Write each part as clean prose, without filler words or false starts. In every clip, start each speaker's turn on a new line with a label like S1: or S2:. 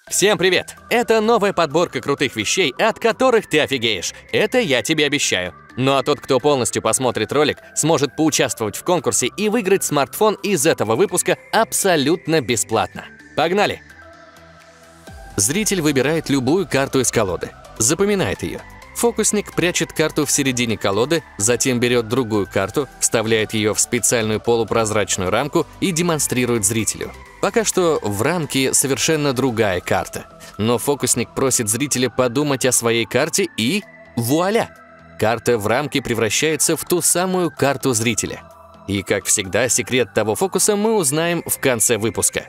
S1: Всем привет! Это новая подборка крутых вещей, от которых ты офигеешь. Это я тебе обещаю. Ну а тот, кто полностью посмотрит ролик, сможет поучаствовать в конкурсе и выиграть смартфон из этого выпуска абсолютно бесплатно. Погнали! Зритель выбирает любую карту из колоды, запоминает ее. Фокусник прячет карту в середине колоды, затем берет другую карту, вставляет ее в специальную полупрозрачную рамку и демонстрирует зрителю. Пока что в рамке совершенно другая карта, но фокусник просит зрителя подумать о своей карте и вуаля! Карта в рамке превращается в ту самую карту зрителя. И, как всегда, секрет того фокуса мы узнаем в конце выпуска.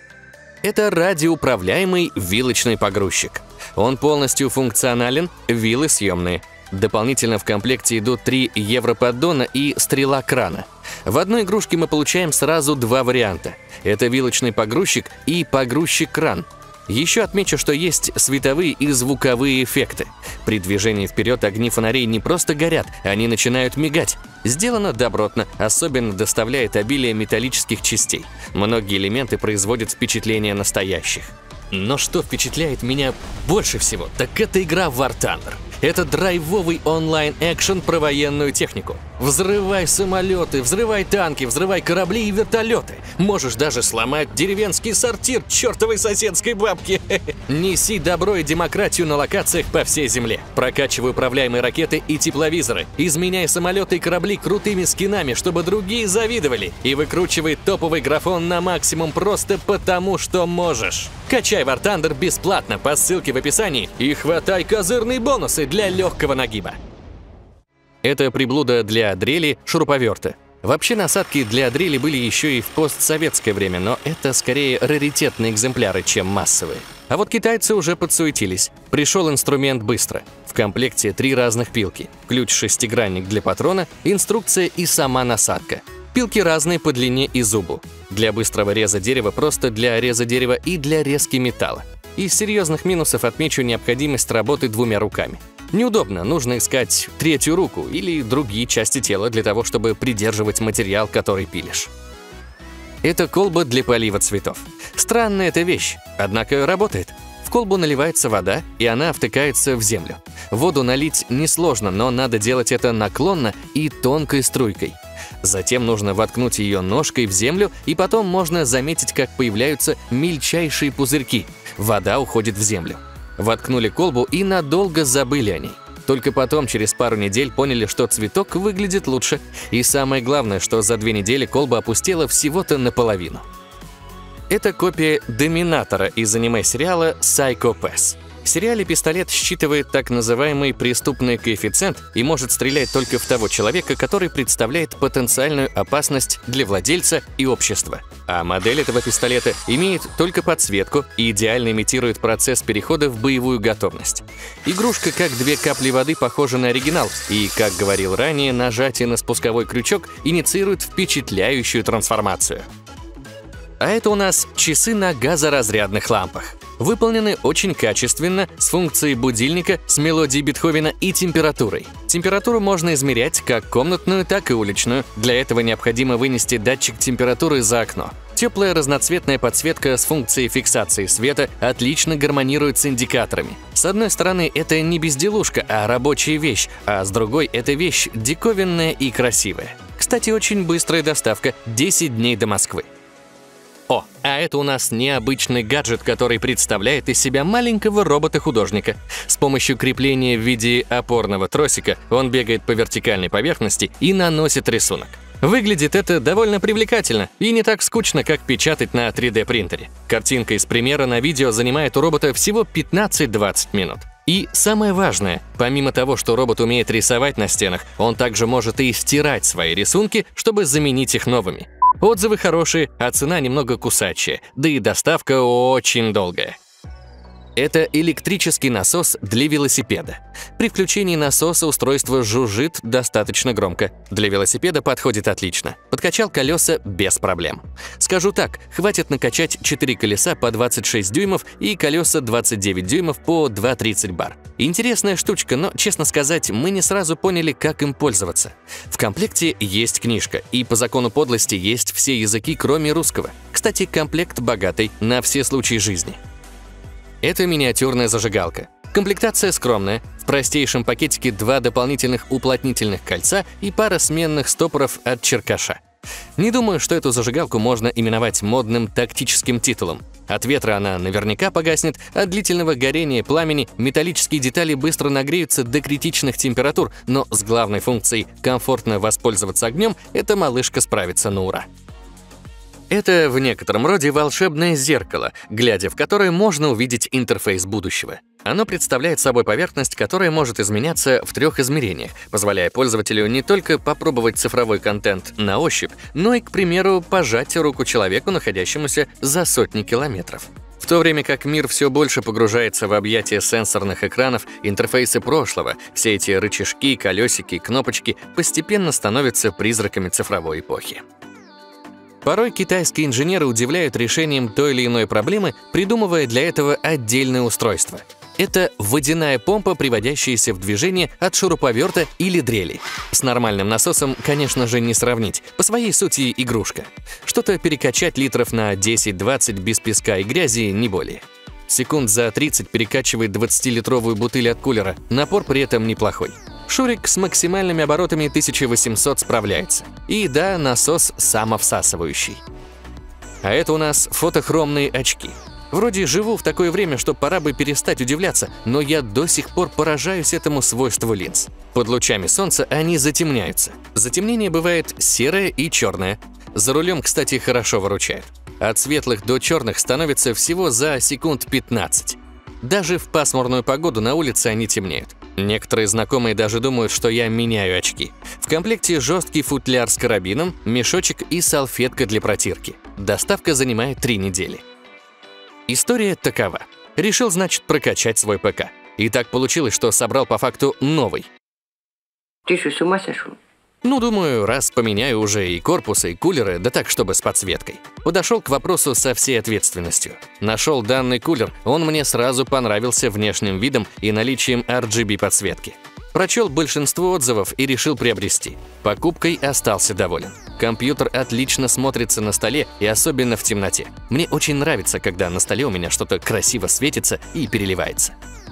S1: Это радиоуправляемый вилочный погрузчик. Он полностью функционален, вилы съемные. Дополнительно в комплекте идут 3 европоддона и стрела крана. В одной игрушке мы получаем сразу 2 варианта. Это вилочный погрузчик и погрузчик-кран. Еще отмечу, что есть световые и звуковые эффекты. При движении вперед огни фонарей не просто горят, они начинают мигать. Сделано добротно, особенно доставляет обилие металлических частей. Многие элементы производят впечатление настоящих. Но что впечатляет меня больше всего, так это игра War Thunder. Это драйвовый онлайн-экшен про военную технику. Взрывай самолеты, взрывай танки, взрывай корабли и вертолеты. Можешь даже сломать деревенский сортир чертовой соседской бабки. Неси добро и демократию на локациях по всей земле. Прокачивай управляемые ракеты и тепловизоры. Изменяй самолеты и корабли крутыми скинами, чтобы другие завидовали. И выкручивай топовый графон на максимум просто потому, что можешь. Качай War Thunder бесплатно по ссылке в описании и хватай козырные бонусы для легкого нагиба. Это приблуда для дрели шуруповерта. Вообще насадки для дрели были еще и в постсоветское время, но это скорее раритетные экземпляры, чем массовые. А вот китайцы уже подсуетились. Пришел инструмент быстро. В комплекте 3 разных пилки, ключ-шестигранник для патрона, инструкция и сама насадка. Пилки разные по длине и зубу. Для быстрого реза дерева, просто для реза дерева и для резки металла. Из серьезных минусов отмечу необходимость работы 2 руками. Неудобно, нужно искать 3-ю руку или другие части тела для того, чтобы придерживать материал, который пилишь. Это колба для полива цветов. Странная эта вещь, однако работает. В колбу наливается вода, и она втыкается в землю. Воду налить несложно, но надо делать это наклонно и тонкой струйкой. Затем нужно воткнуть ее ножкой в землю, и потом можно заметить, как появляются мельчайшие пузырьки. Вода уходит в землю. Воткнули колбу и надолго забыли о ней. Только потом, через пару недель, поняли, что цветок выглядит лучше. И самое главное, что за 2 недели колба опустела всего-то наполовину. Это копия Доминатора из аниме-сериала Psycho Pass. В сериале пистолет считывает так называемый преступный коэффициент и может стрелять только в того человека, который представляет потенциальную опасность для владельца и общества. А модель этого пистолета имеет только подсветку и идеально имитирует процесс перехода в боевую готовность. Игрушка, как 2 капли воды, похожа на оригинал, и, как говорил ранее, нажатие на спусковой крючок инициирует впечатляющую трансформацию. А это у нас часы на газоразрядных лампах. Выполнены очень качественно, с функцией будильника, с мелодией Бетховена и температурой. Температуру можно измерять как комнатную, так и уличную. Для этого необходимо вынести датчик температуры за окно. Теплая разноцветная подсветка с функцией фиксации света отлично гармонирует с индикаторами. С одной стороны, это не безделушка, а рабочая вещь, а с другой, эта вещь диковинная и красивая. Кстати, очень быстрая доставка, 10 дней до Москвы. О, а это у нас необычный гаджет, который представляет из себя маленького робота-художника. С помощью крепления в виде опорного тросика он бегает по вертикальной поверхности и наносит рисунок. Выглядит это довольно привлекательно и не так скучно, как печатать на 3D-принтере. Картинка из примера на видео занимает у робота всего 15-20 минут. И самое важное, помимо того, что робот умеет рисовать на стенах, он также может и стирать свои рисунки, чтобы заменить их новыми. Отзывы хорошие, а цена немного кусачая, да и доставка очень долгая. Это электрический насос для велосипеда. При включении насоса устройство жужжит достаточно громко. Для велосипеда подходит отлично. Подкачал колеса без проблем. Скажу так, хватит накачать 4 колеса по 26 дюймов и колеса 29 дюймов по 2,30 бар. Интересная штучка, но, честно сказать, мы не сразу поняли, как им пользоваться. В комплекте есть книжка, и по закону подлости есть все языки, кроме русского. Кстати, комплект богатый на все случаи жизни. Это миниатюрная зажигалка. Комплектация скромная. В простейшем пакетике 2 дополнительных уплотнительных кольца и пара сменных стопоров от черкаша. Не думаю, что эту зажигалку можно именовать модным тактическим титулом. От ветра она наверняка погаснет, от длительного горения пламени металлические детали быстро нагреются до критичных температур, но с главной функцией комфортно воспользоваться огнем эта малышка справится на ура. Это в некотором роде волшебное зеркало, глядя в которое можно увидеть интерфейс будущего. Оно представляет собой поверхность, которая может изменяться в 3 измерениях, позволяя пользователю не только попробовать цифровой контент на ощупь, но и, к примеру, пожать руку человеку, находящемуся за сотни километров. В то время как мир все больше погружается в объятия сенсорных экранов, интерфейсы прошлого, все эти рычажки, колесики, кнопочки постепенно становятся призраками цифровой эпохи. Порой китайские инженеры удивляют решением той или иной проблемы, придумывая для этого отдельное устройство. Это водяная помпа, приводящаяся в движение от шуруповерта или дрели. С нормальным насосом, конечно же, не сравнить. По своей сути, игрушка. Что-то перекачать литров на 10-20 без песка и грязи, не более. Секунд за 30 перекачивает 20-литровую бутыль от кулера. Напор при этом неплохой. Шурик с максимальными оборотами 1800 справляется. И да, насос самовсасывающий. А это у нас фотохромные очки. Вроде живу в такое время, что пора бы перестать удивляться, но я до сих пор поражаюсь этому свойству линз. Под лучами солнца они затемняются. Затемнение бывает серое и черное. За рулем, кстати, хорошо выручает. От светлых до черных становится всего за секунд 15. Даже в пасмурную погоду на улице они темнеют. Некоторые знакомые даже думают, что я меняю очки. В комплекте жесткий футляр с карабином, мешочек и салфетка для протирки. Доставка занимает 3 недели. История такова. Решил, значит, прокачать свой ПК. И так получилось, что собрал по факту новый.
S2: Ты что, с ума сошел?
S1: Ну, думаю, раз поменяю уже и корпус, и кулеры, да так, чтобы с подсветкой. Подошел к вопросу со всей ответственностью. Нашел данный кулер, он мне сразу понравился внешним видом и наличием RGB подсветки. Прочел большинство отзывов и решил приобрести. Покупкой остался доволен. Компьютер отлично смотрится на столе и особенно в темноте. Мне очень нравится, когда на столе у меня что-то красиво светится и переливается.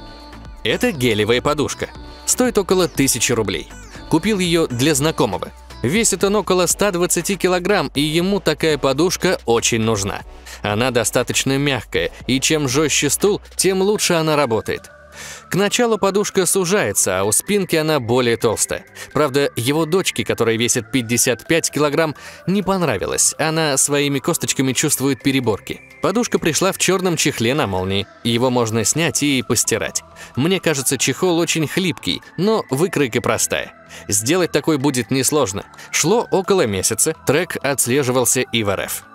S1: Это гелевая подушка. Стоит около 1000 рублей. Купил ее для знакомого. Весит он около 120 килограмм, и ему такая подушка очень нужна. Она достаточно мягкая, и чем жестче стул, тем лучше она работает. К началу подушка сужается, а у спинки она более толстая. Правда, его дочке, которая весит 55 килограмм, не понравилось. Она своими косточками чувствует переборки. Подушка пришла в черном чехле на молнии. Его можно снять и постирать. Мне кажется, чехол очень хлипкий, но выкройка простая. Сделать такой будет несложно. Шло около месяца, трек отслеживался и в РФ.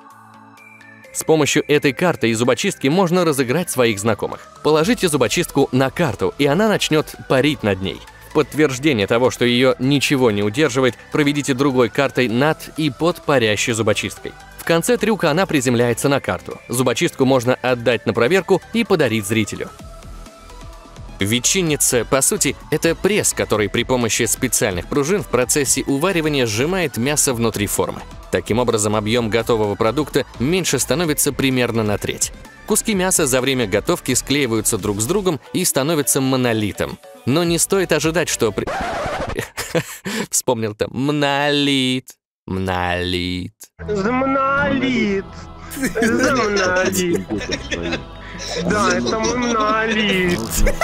S1: С помощью этой карты и зубочистки можно разыграть своих знакомых. Положите зубочистку на карту, и она начнет парить над ней. В подтверждение того, что ее ничего не удерживает, проведите другой картой над и под парящей зубочисткой. В конце трюка она приземляется на карту. Зубочистку можно отдать на проверку и подарить зрителю. Ветчинница, по сути, это пресс, который при помощи специальных пружин в процессе уваривания сжимает мясо внутри формы. Таким образом, объем готового продукта меньше становится примерно на треть. Куски мяса за время готовки склеиваются друг с другом и становятся монолитом. Но не стоит ожидать, что... Вспомнил там монолит. Монолит.
S3: Монолит. Монолит. Да, это монолит.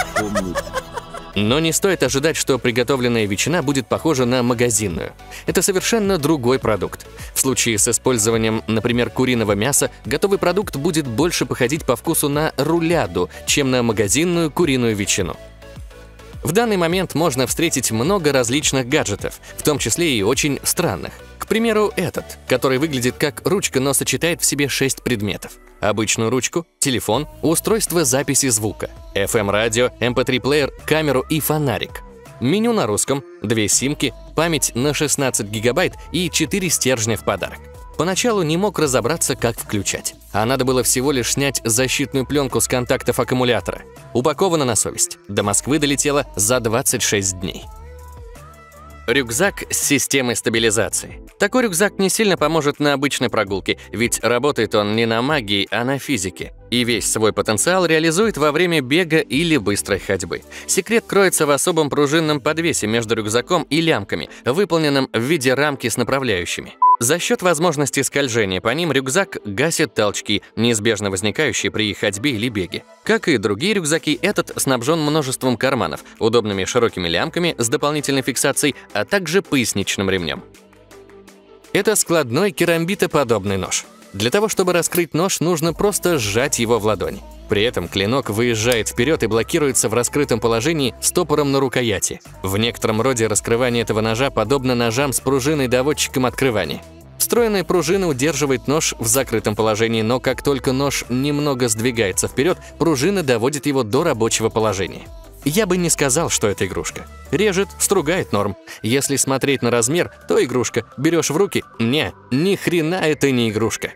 S1: Но не стоит ожидать, что приготовленная ветчина будет похожа на магазинную. Это совершенно другой продукт. В случае с использованием, например, куриного мяса, готовый продукт будет больше походить по вкусу на руляду, чем на магазинную куриную ветчину. В данный момент можно встретить много различных гаджетов, в том числе и очень странных. К примеру, этот, который выглядит как ручка, но сочетает в себе 6 предметов. Обычную ручку, телефон, устройство записи звука, FM-радио, MP3-плеер, камеру и фонарик. Меню на русском, 2 симки, память на 16 гигабайт и 4 стержня в подарок. Поначалу не мог разобраться, как включать. А надо было всего лишь снять защитную пленку с контактов аккумулятора. Упаковано на совесть. До Москвы долетело за 26 дней. Рюкзак с системой стабилизации. Такой рюкзак не сильно поможет на обычной прогулке, ведь работает он не на магии, а на физике. И весь свой потенциал реализует во время бега или быстрой ходьбы. Секрет кроется в особом пружинном подвесе между рюкзаком и лямками, выполненном в виде рамки с направляющими. За счет возможности скольжения по ним рюкзак гасит толчки, неизбежно возникающие при ходьбе или беге. Как и другие рюкзаки, этот снабжен множеством карманов, удобными широкими лямками с дополнительной фиксацией, а также поясничным ремнем. Это складной керамбитоподобный нож. Для того, чтобы раскрыть нож, нужно просто сжать его в ладони. При этом клинок выезжает вперед и блокируется в раскрытом положении стопором на рукояти. В некотором роде раскрывание этого ножа подобно ножам с пружиной-доводчиком открывания. Встроенная пружина удерживает нож в закрытом положении, но как только нож немного сдвигается вперед, пружина доводит его до рабочего положения. Я бы не сказал, что это игрушка. Режет, стругает норм. Если смотреть на размер, то игрушка. Берешь в руки – ни хрена это не игрушка.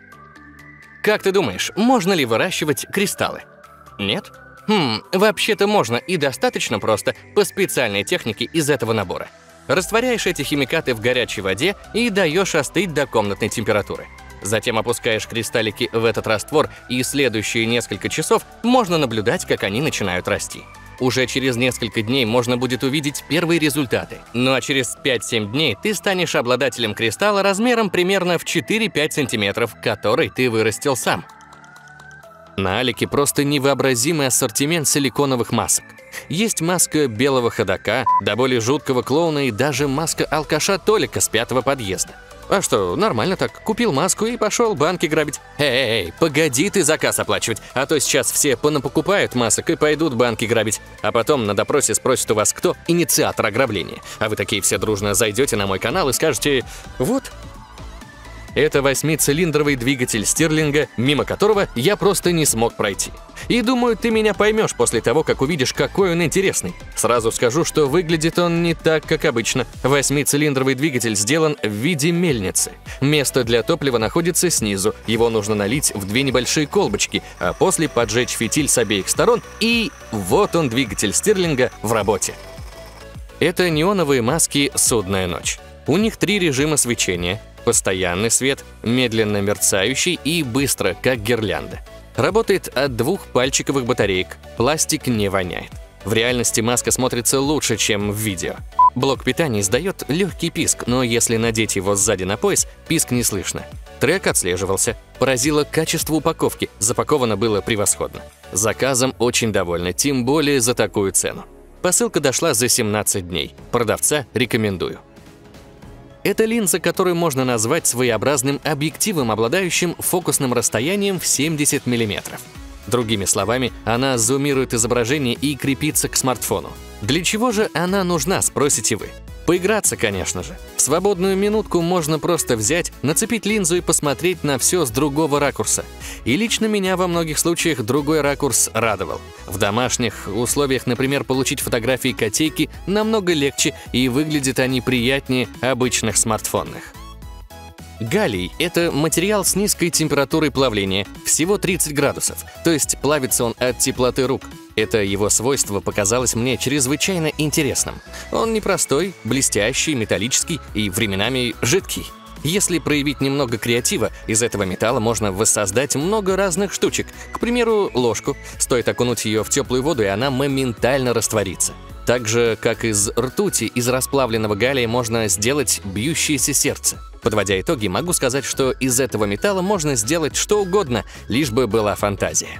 S1: Как ты думаешь, можно ли выращивать кристаллы? Нет? Вообще-то можно и достаточно просто по специальной технике из этого набора. Растворяешь эти химикаты в горячей воде и даешь остыть до комнатной температуры. Затем опускаешь кристаллики в этот раствор, и следующие несколько часов можно наблюдать, как они начинают расти. Уже через несколько дней можно будет увидеть первые результаты. Ну а через 5-7 дней ты станешь обладателем кристалла размером примерно в 4-5 сантиметров, который ты вырастил сам. На Алике просто невообразимый ассортимент силиконовых масок. Есть маска белого ходока, до боли жуткого клоуна и даже маска алкаша Толика с 5-го подъезда. А что, нормально так, купил маску и пошел банки грабить. Эй, погоди ты заказ оплачивать, а то сейчас все понапокупают масок и пойдут банки грабить. А потом на допросе спросят у вас, кто инициатор ограбления. А вы такие все дружно зайдете на мой канал и скажете: вот. Это 8-цилиндровый двигатель Стирлинга, мимо которого я просто не смог пройти. И думаю, ты меня поймешь после того, как увидишь, какой он интересный. Сразу скажу, что выглядит он не так, как обычно. 8-цилиндровый двигатель сделан в виде мельницы. Место для топлива находится снизу. Его нужно налить в 2 небольшие колбочки, а после поджечь фитиль с обеих сторон. И вот он, двигатель Стирлинга, в работе. Это неоновые маски «Судная ночь». У них 3 режима свечения. Постоянный свет, медленно мерцающий и быстро, как гирлянда. Работает от 2 пальчиковых батареек. Пластик не воняет. В реальности маска смотрится лучше, чем в видео. Блок питания издает легкий писк, но если надеть его сзади на пояс, писк не слышно. Трек отслеживался. Поразило качество упаковки. Запаковано было превосходно. Заказом очень довольны, тем более за такую цену. Посылка дошла за 17 дней. Продавца рекомендую. Это линза, которую можно назвать своеобразным объективом, обладающим фокусным расстоянием в 70 мм. Другими словами, она зумирует изображение и крепится к смартфону. Для чего же она нужна, спросите вы? Поиграться, конечно же. В свободную минутку можно просто взять, нацепить линзу и посмотреть на все с другого ракурса. И лично меня во многих случаях другой ракурс радовал. В домашних условиях, например, получить фотографии котейки намного легче, и выглядят они приятнее обычных смартфонных. Галлий – это материал с низкой температурой плавления, всего 30 градусов, то есть плавится он от теплоты рук. Это его свойство показалось мне чрезвычайно интересным. Он непростой, блестящий, металлический и временами жидкий. Если проявить немного креатива, из этого металла можно воссоздать много разных штучек. К примеру, ложку. Стоит окунуть ее в теплую воду, и она моментально растворится. Так же, как из ртути, из расплавленного галлия можно сделать бьющееся сердце. Подводя итоги, могу сказать, что из этого металла можно сделать что угодно, лишь бы была фантазия.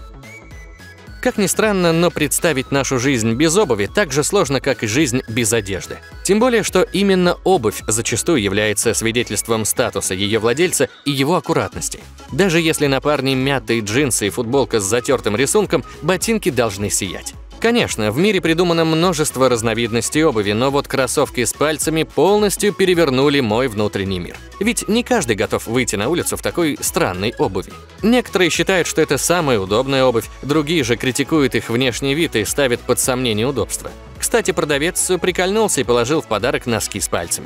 S1: Как ни странно, но представить нашу жизнь без обуви так же сложно, как и жизнь без одежды. Тем более, что именно обувь зачастую является свидетельством статуса ее владельца и его аккуратности. Даже если на парне мятые джинсы и футболка с затертым рисунком, ботинки должны сиять. Конечно, в мире придумано множество разновидностей обуви, но вот кроссовки с пальцами полностью перевернули мой внутренний мир. Ведь не каждый готов выйти на улицу в такой странной обуви. Некоторые считают, что это самая удобная обувь, другие же критикуют их внешний вид и ставят под сомнение удобства. Кстати, продавец прикольнулся и положил в подарок носки с пальцами.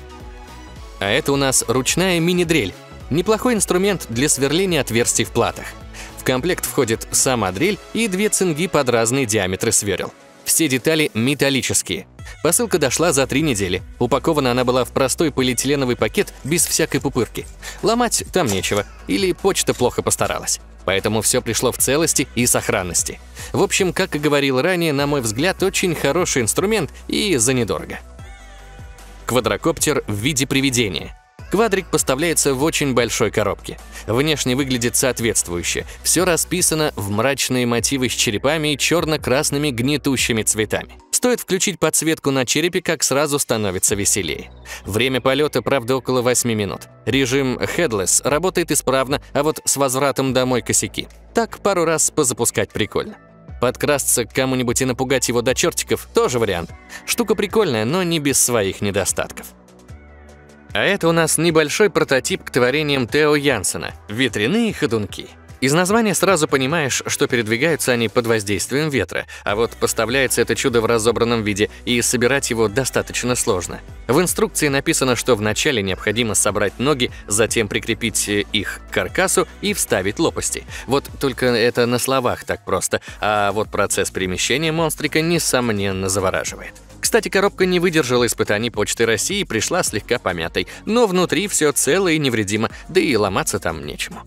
S1: А это у нас ручная мини-дрель. Неплохой инструмент для сверления отверстий в платах. В комплект входит сама дрель и 2 цинги под разные диаметры сверл. Все детали металлические. Посылка дошла за 3 недели. Упакована она была в простой полиэтиленовый пакет без всякой пупырки. Ломать там нечего, или почта плохо постаралась. Поэтому все пришло в целости и сохранности. В общем, как и говорил ранее, на мой взгляд, очень хороший инструмент и за недорого. Квадрокоптер в виде привидения. Квадрик поставляется в очень большой коробке. Внешне выглядит соответствующе. Все расписано в мрачные мотивы с черепами и черно-красными гнетущими цветами. Стоит включить подсветку на черепе, как сразу становится веселее. Время полета, правда, около 8 минут. Режим Headless работает исправно, а вот с возвратом домой косяки. Так пару раз позапускать прикольно. Подкрасться к кому-нибудь и напугать его до чертиков – тоже вариант. Штука прикольная, но не без своих недостатков. А это у нас небольшой прототип к творениям Тео Янсена – ветряные ходунки. Из названия сразу понимаешь, что передвигаются они под воздействием ветра, а вот поставляется это чудо в разобранном виде, и собирать его достаточно сложно. В инструкции написано, что вначале необходимо собрать ноги, затем прикрепить их к каркасу и вставить лопасти. Вот только это на словах так просто, а вот процесс перемещения монстрика несомненно завораживает. Кстати, коробка не выдержала испытаний Почты России и пришла слегка помятой, но внутри все цело и невредимо, да и ломаться там нечему.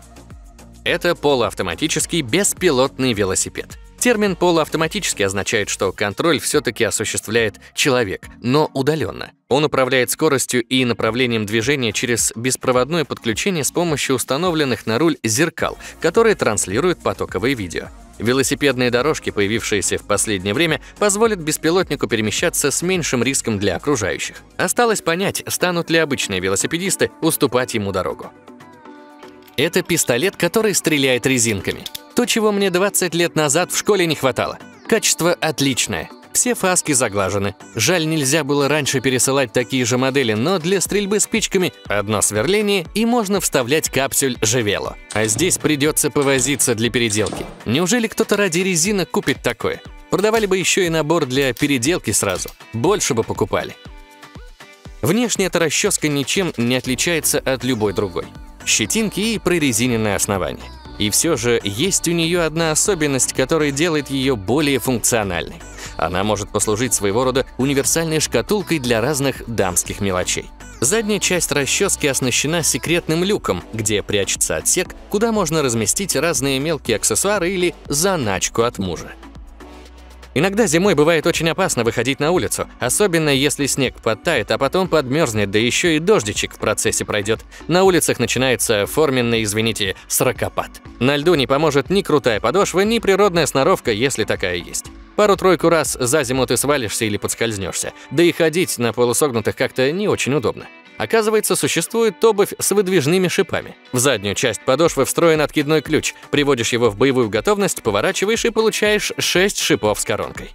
S1: Это полуавтоматический беспилотный велосипед. Термин «полуавтоматический» означает, что контроль все-таки осуществляет человек, но удаленно. Он управляет скоростью и направлением движения через беспроводное подключение с помощью установленных на руль зеркал, которые транслируют потоковое видео. Велосипедные дорожки, появившиеся в последнее время, позволят беспилотнику перемещаться с меньшим риском для окружающих. Осталось понять, станут ли обычные велосипедисты уступать ему дорогу. Это пистолет, который стреляет резинками. То, чего мне 20 лет назад в школе не хватало. Качество отличное. Все фаски заглажены. Жаль, нельзя было раньше пересылать такие же модели, но для стрельбы спичками одно сверление и можно вставлять капсюль Живело. А здесь придется повозиться для переделки. Неужели кто-то ради резинок купит такое? Продавали бы еще и набор для переделки сразу. Больше бы покупали. Внешне эта расческа ничем не отличается от любой другой. Щетинки и прорезиненное основание. И все же есть у нее одна особенность, которая делает ее более функциональной. Она может послужить своего рода универсальной шкатулкой для разных дамских мелочей. Задняя часть расчески оснащена секретным люком, где прячется отсек, куда можно разместить разные мелкие аксессуары или заначку от мужа. Иногда зимой бывает очень опасно выходить на улицу, особенно если снег подтает, а потом подмерзнет, да еще и дождичек в процессе пройдет. На улицах начинается форменный, извините, сракопад. На льду не поможет ни крутая подошва, ни природная сноровка, если такая есть. Пару-тройку раз за зиму ты свалишься или подскользнешься, да и ходить на полусогнутых как-то не очень удобно. Оказывается, существует обувь с выдвижными шипами. В заднюю часть подошвы встроен откидной ключ. Приводишь его в боевую готовность, поворачиваешь и получаешь 6 шипов с коронкой.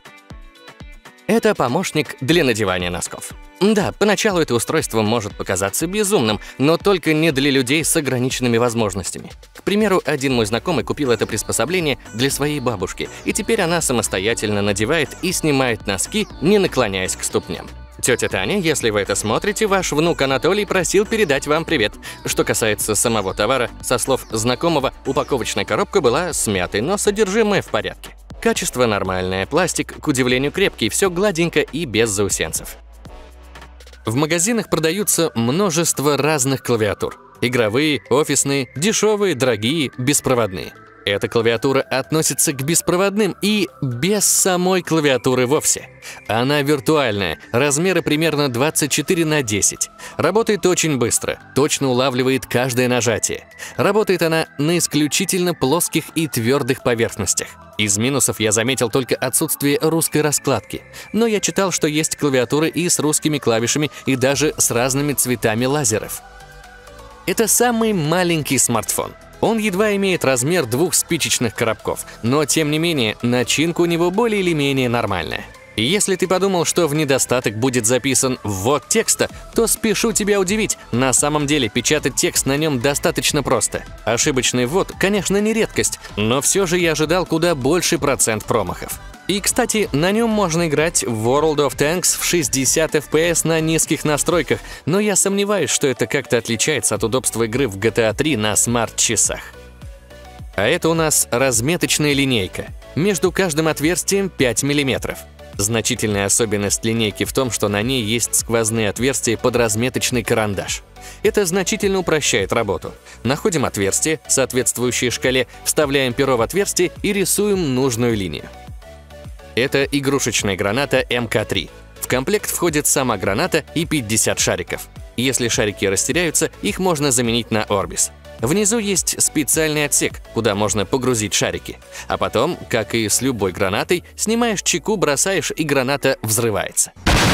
S1: Это помощник для надевания носков. Да, поначалу это устройство может показаться безумным, но только не для людей с ограниченными возможностями. К примеру, один мой знакомый купил это приспособление для своей бабушки, и теперь она самостоятельно надевает и снимает носки, не наклоняясь к ступням. Тетя Таня, если вы это смотрите, ваш внук Анатолий просил передать вам привет. Что касается самого товара, со слов знакомого, упаковочная коробка была смятой, но содержимое в порядке. Качество нормальное, пластик, к удивлению, крепкий, все гладенько и без заусенцев. В магазинах продаются множество разных клавиатур. Игровые, офисные, дешевые, дорогие, беспроводные. Эта клавиатура относится к беспроводным и без самой клавиатуры вовсе. Она виртуальная, размеры примерно 24×10. Работает очень быстро, точно улавливает каждое нажатие. Работает она на исключительно плоских и твердых поверхностях. Из минусов я заметил только отсутствие русской раскладки. Но я читал, что есть клавиатуры и с русскими клавишами, и даже с разными цветами лазеров. Это самый маленький смартфон. Он едва имеет размер 2 спичечных коробков, но тем не менее начинка у него более или менее нормальная. И если ты подумал, что в недостаток будет записан ввод текста, то спешу тебя удивить, на самом деле печатать текст на нем достаточно просто. Ошибочный ввод, конечно, не редкость, но все же я ожидал куда больший процент промахов. И, кстати, на нем можно играть в World of Tanks в 60 FPS на низких настройках, но я сомневаюсь, что это как-то отличается от удобства игры в GTA 3 на смарт-часах. А это у нас разметочная линейка. Между каждым отверстием 5 мм. Значительная особенность линейки в том, что на ней есть сквозные отверстия под разметочный карандаш. Это значительно упрощает работу. Находим отверстие, соответствующее шкале, вставляем перо в отверстие и рисуем нужную линию. Это игрушечная граната МК-3. В комплект входит сама граната и 50 шариков. Если шарики растеряются, их можно заменить на Орбис. Внизу есть специальный отсек, куда можно погрузить шарики. А потом, как и с любой гранатой, снимаешь чеку, бросаешь, и граната взрывается.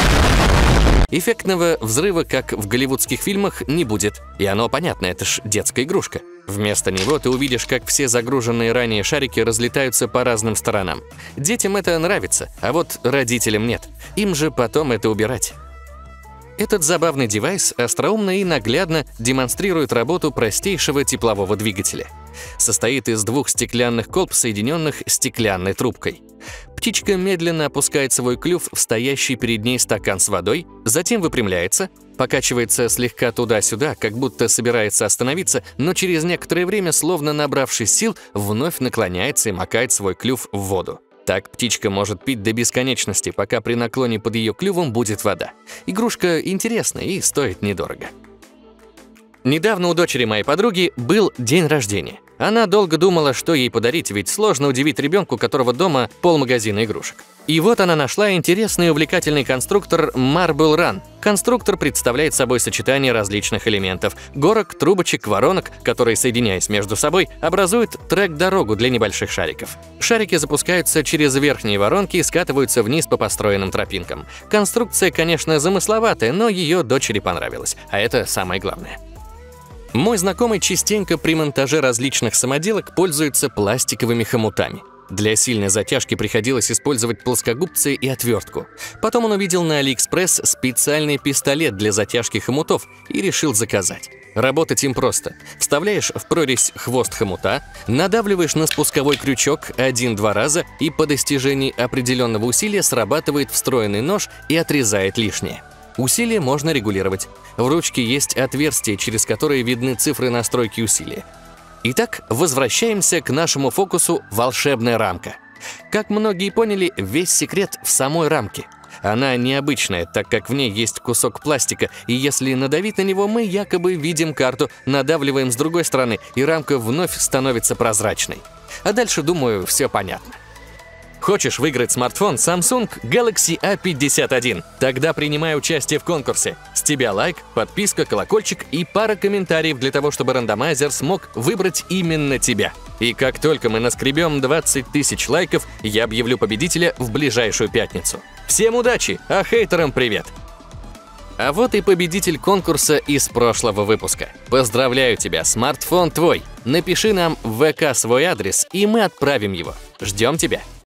S1: Эффектного взрыва, как в голливудских фильмах, не будет. И оно понятно, это ж детская игрушка. Вместо него ты увидишь, как все загруженные ранее шарики разлетаются по разным сторонам. Детям это нравится, а вот родителям нет. Им же потом это убирать. Этот забавный девайс остроумно и наглядно демонстрирует работу простейшего теплового двигателя. Состоит из двух стеклянных колб, соединенных стеклянной трубкой. Птичка медленно опускает свой клюв в стоящий перед ней стакан с водой, затем выпрямляется, покачивается слегка туда-сюда, как будто собирается остановиться, но через некоторое время, словно набравшись сил, вновь наклоняется и макает свой клюв в воду. Так птичка может пить до бесконечности, пока при наклоне под ее клювом будет вода. Игрушка интересная и стоит недорого. Недавно у дочери моей подруги был день рождения. Она долго думала, что ей подарить, ведь сложно удивить ребенку, у которого дома полмагазина игрушек. И вот она нашла интересный и увлекательный конструктор Marble Run. Конструктор представляет собой сочетание различных элементов – горок, трубочек, воронок, которые, соединяясь между собой, образуют трек-дорогу для небольших шариков. Шарики запускаются через верхние воронки и скатываются вниз по построенным тропинкам. Конструкция, конечно, замысловатая, но ее дочери понравилась, а это самое главное. Мой знакомый частенько при монтаже различных самоделок пользуется пластиковыми хомутами. Для сильной затяжки приходилось использовать плоскогубцы и отвертку. Потом он увидел на AliExpress специальный пистолет для затяжки хомутов и решил заказать. Работать им просто. Вставляешь в прорезь хвост хомута, надавливаешь на спусковой крючок 1-2 раза, и по достижении определенного усилия срабатывает встроенный нож и отрезает лишнее. Усилие можно регулировать. В ручке есть отверстие, через которое видны цифры настройки усилия. Итак, возвращаемся к нашему фокусу «Волшебная рамка». Как многие поняли, весь секрет в самой рамке. Она необычная, так как в ней есть кусок пластика, и если надавить на него, мы якобы видим карту, надавливаем с другой стороны, и рамка вновь становится прозрачной. А дальше, думаю, все понятно. Хочешь выиграть смартфон Samsung Galaxy A51? Тогда принимай участие в конкурсе. С тебя лайк, подписка, колокольчик и пара комментариев для того, чтобы рандомайзер смог выбрать именно тебя. И как только мы наскребем 20 тысяч лайков, я объявлю победителя в ближайшую пятницу. Всем удачи, а хейтерам привет! А вот и победитель конкурса из прошлого выпуска. Поздравляю тебя, смартфон твой. Напиши нам в ВК свой адрес, и мы отправим его. Ждем тебя.